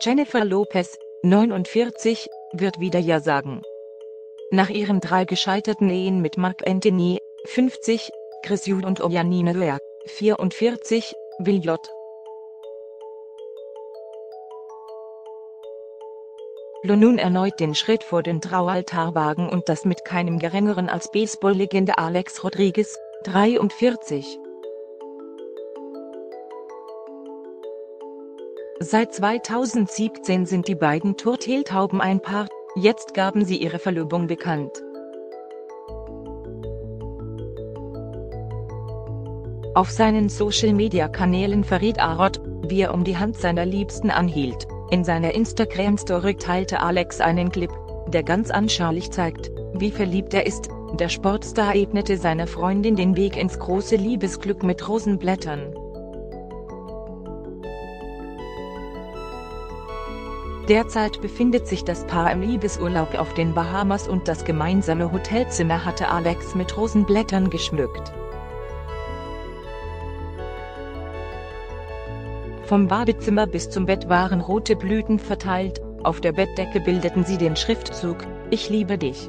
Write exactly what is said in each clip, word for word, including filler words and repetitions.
Jennifer Lopez, neunundvierzig, wird wieder Ja sagen. Nach ihren drei gescheiterten Ehen mit Marc Anthony, fünfzig, Chris Jude und Janine Wöhr, vierundvierzig, will J. Lo nun erneut den Schritt vor den Traualtar wagen und das mit keinem geringeren als Baseball-Legende Alex Rodriguez, dreiundvierzig. Seit zweitausendsiebzehn sind die beiden Turteltauben ein Paar, jetzt gaben sie ihre Verlobung bekannt. Auf seinen Social-Media-Kanälen verriet Arod, wie er um die Hand seiner Liebsten anhielt. In seiner Instagram-Story teilte Alex einen Clip, der ganz anschaulich zeigt, wie verliebt er ist. Der Sportstar ebnete seiner Freundin den Weg ins große Liebesglück mit Rosenblättern. Derzeit befindet sich das Paar im Liebesurlaub auf den Bahamas und das gemeinsame Hotelzimmer hatte Alex mit Rosenblättern geschmückt. Vom Badezimmer bis zum Bett waren rote Blüten verteilt, auf der Bettdecke bildeten sie den Schriftzug „Ich liebe dich".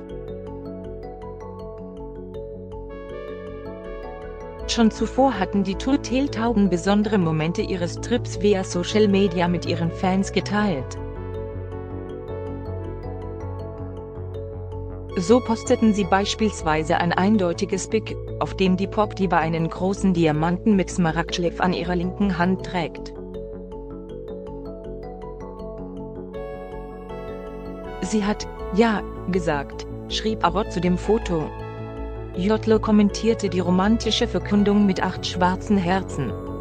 Schon zuvor hatten die Turteltauben besondere Momente ihres Trips via Social Media mit ihren Fans geteilt. So posteten sie beispielsweise ein eindeutiges Pic, auf dem die Popdiva einen großen Diamanten mit Smaragdschliff an ihrer linken Hand trägt. Sie hat „Ja" gesagt, schrieb Arod zu dem Foto. J Lo kommentierte die romantische Verkündung mit acht schwarzen Herzen.